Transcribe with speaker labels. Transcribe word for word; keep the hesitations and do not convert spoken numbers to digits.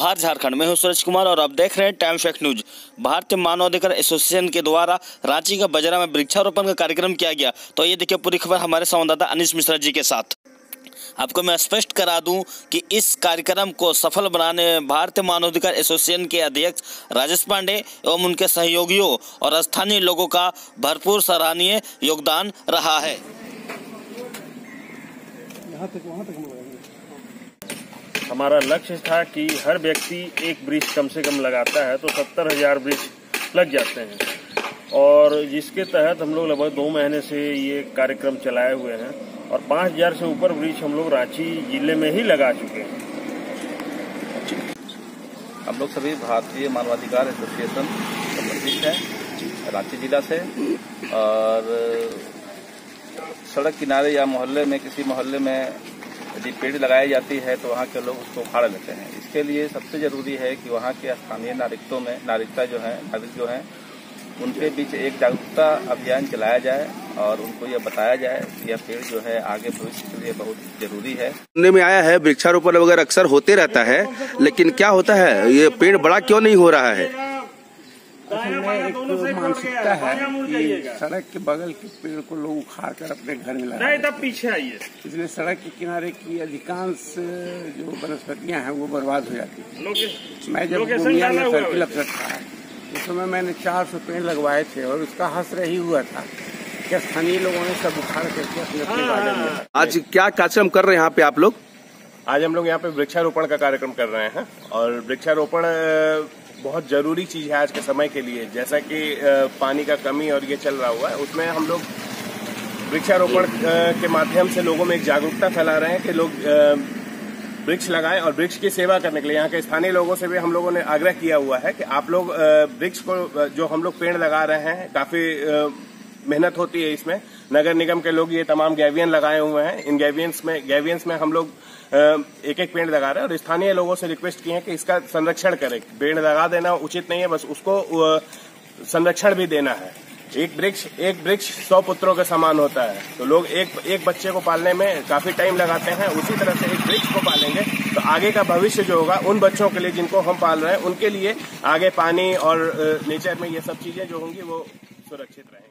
Speaker 1: जोहार झारखंड में हूं सूरज कुमार और आप देख रहे हैं टाइम्स ऑफ न्यूज। भारतीय मानवाधिकार एसोसिएशन के द्वारा रांची का बजरा में वृक्षारोपण का कार्यक्रम किया गया। तो ये देखिए पूरी खबर हमारे संवाददाता अनिश मिश्रा जी के साथ। आपको मैं स्पष्ट करा दूं कि इस कार्यक्रम को सफल बनाने में भारतीय मानवाधिकार एसोसिएशन के अध्यक्ष राजेश पांडे एवं उनके सहयोगियों और स्थानीय लोगों का भरपूर सराहनीय योगदान रहा है।
Speaker 2: यहाँ तक वहाँ तक
Speaker 3: हमारा लक्ष्य था कि हर व्यक्ति एक वृक्ष कम से कम लगाता है तो सत्तर हजार वृक्ष लग जाते हैं, और जिसके तहत हम लोग लगभग दो महीने से ये कार्यक्रम चलाए हुए हैं और पाँच हजार से ऊपर वृक्ष हम लोग रांची जिले में ही लगा चुके हैं।
Speaker 4: हम लोग सभी भारतीय मानवाधिकार एसोसिएशन संबंधित हैं रांची जिला से, और सड़क किनारे या मोहल्ले में किसी मोहल्ले में यदि पेड़ लगाई जाती है तो वहाँ के लोग उसको उखाड़ लेते हैं। इसके लिए सबसे जरूरी है कि वहाँ के स्थानीय नागरिकों में नागरिकता जो है नागरिक जो हैं उनके बीच एक जागरूकता अभियान चलाया जाए और उनको यह बताया जाए कि यह पेड़ जो है आगे भविष्य के लिए बहुत जरूरी है।
Speaker 5: सुनने में आया है वृक्षारोपण वगैरह अक्सर होते रहता है, लेकिन क्या होता है ये पेड़ बड़ा क्यों नहीं हो रहा है?
Speaker 2: एक मानसिकता है कि सड़क के बगल के पेड़ को लोग उखाड़ कर अपने घर में लगाते हैं।
Speaker 3: पीछे आइए।
Speaker 2: इसलिए सड़क के किनारे की अधिकांश जो वनस्पतियां हैं वो बर्बाद हो जाती हैं। मैं जब पूर्णिया में सर्किल अफसर था उस समय मैंने चार सौ पेड़ लगवाए थे और उसका हश्र ही हुआ था कि स्थानीय लोगों ने सब उखाड़ करके अपने अपने गार्डन में।
Speaker 5: आज क्या कार्यक्रम कर रहे हैं यहाँ पे आप लोग?
Speaker 6: आज हम लोग यहाँ पे वृक्षारोपण का कार्यक्रम कर रहे हैं, और वृक्षारोपण बहुत जरूरी चीज है आज के समय के लिए। जैसा कि पानी का कमी और ये चल रहा हुआ है, उसमें हम लोग वृक्षारोपण के माध्यम से लोगों में एक जागरूकता फैला रहे हैं कि लोग वृक्ष लगाएं और वृक्ष की सेवा करने के लिए यहाँ के स्थानीय लोगों से भी हम लोगों ने आग्रह किया हुआ है कि आप लोग वृक्ष को, जो हम लोग पेड़ लगा रहे हैं, काफी मेहनत होती है इसमें। नगर निगम के लोग ये तमाम गैवियन लगाए हुए हैं। इन गैवियंस में गैवियंस में हम लोग एक एक पेड़ लगा रहे हैं और स्थानीय लोगों से रिक्वेस्ट की है कि इसका संरक्षण करें। पेड़ लगा देना उचित नहीं है, बस उसको संरक्षण भी देना है। एक वृक्ष एक वृक्ष सौ पुत्रों के समान होता है, तो लोग एक एक बच्चे को पालने में काफी टाइम लगाते हैं। उसी तरह से एक वृक्ष को पालेंगे तो आगे का भविष्य जो होगा उन बच्चों के लिए जिनको हम पाल रहे हैं, उनके लिए आगे पानी और नेचर में ये सब चीजें जो होंगी वो सुरक्षित रहेंगी।